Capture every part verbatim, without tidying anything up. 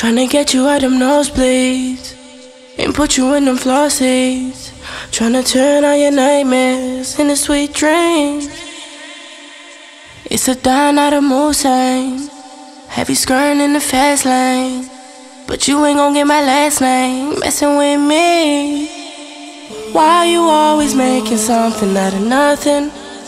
Tryna get you out them nosebleeds and put you in them floor seats. Tryna turn all your nightmares into sweet dreams. It's a dime out of Musaad. Heavy skirting in the fast lane, but you ain't gon' get my last name messing with me. Why you always making something out of nothing?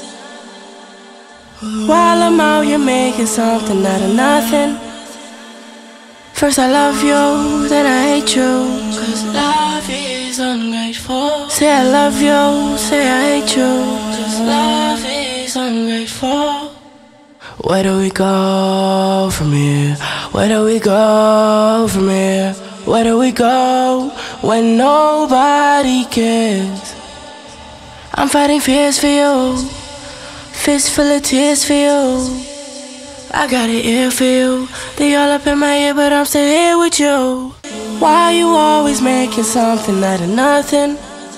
While I'm out, you're making something out of nothing. First I love you, then I hate you, cause love is ungrateful. Say I love you, say I hate you, cause love is ungrateful. Where do we go from here? Where do we go from here? Where do we go when nobody cares? I'm fighting fears for you, fist full of tears for you. I got an ear for you, they all up in my ear, but I'm still here with you. Why you always making something out of nothing?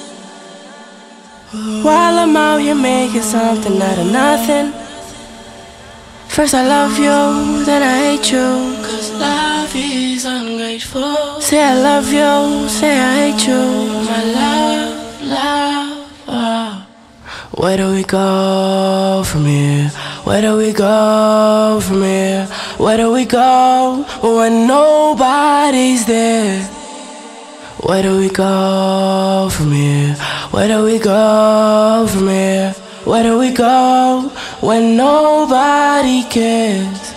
While I'm out, you're making something out of nothing. First I love you, then I hate you, cause love is ungrateful. Say I love you, say I hate you, my love, love, oh. Where do we go from here? Where do we go from here? Where do we go when nobody's there? Where do we go from here? Where do we go from here? Where do we go when nobody cares?